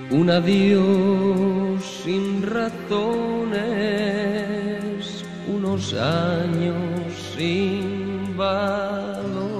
Un adiós sin razones, unos años sin valor.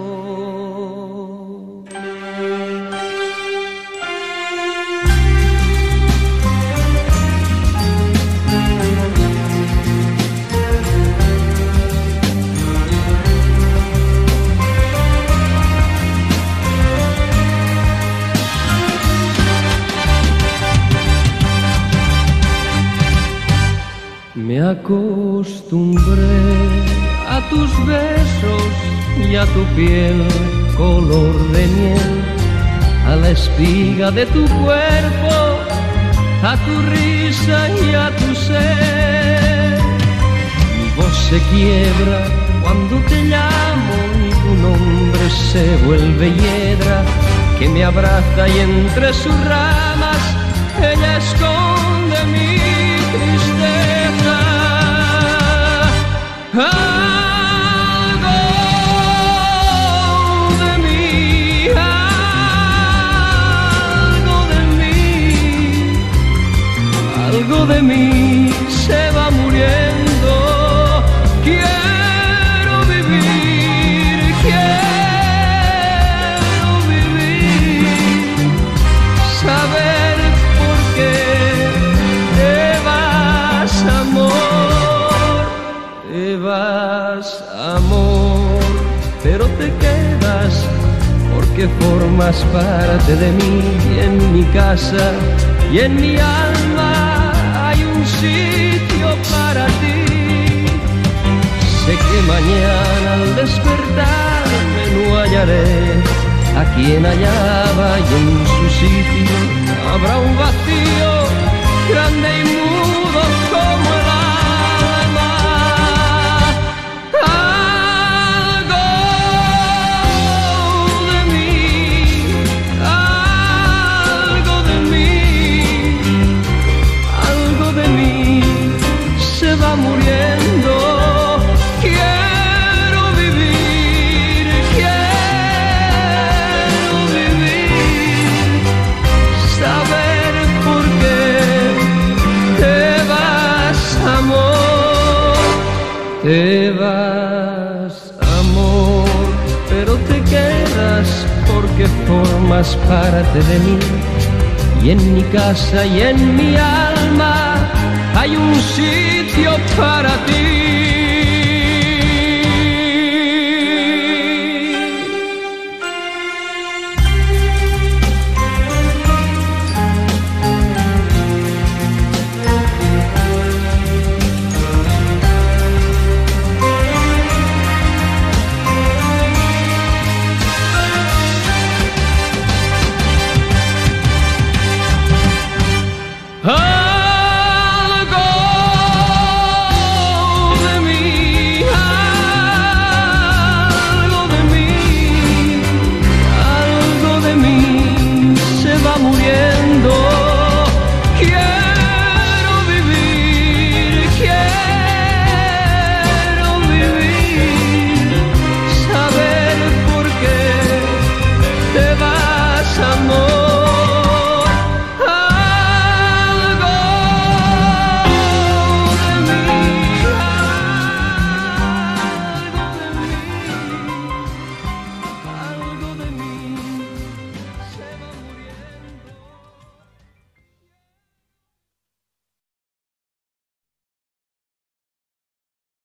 Me acostumbré a tus besos y a tu piel color de miel, a la espiga de tu cuerpo, a tu risa y a tu ser. Mi voz se quiebra cuando te llamo y tu nombre se vuelve hiedra que me abraza y entre sus ramas ella esconde mi tristeza. Algo de mí, algo de mí, algo de mí se va muriendo. Quiero vivir, saber por qué te vas, amor. Te vas, amor, pero te quedas porque formas parte de mí. Y en mi casa y en mi alma hay un sitio para ti. Sé que mañana al despertarme no hallaré a quien hallaba y en su sitio habrá un vacío grande y mudo como el alma. Algo de mí se va muriendo. Quiero vivir, saber por qué te vas, amor. Te vas, amor, pero te quedas porque formas parte de mí. Y en mi casa y en mi alma hay un sitio para ti.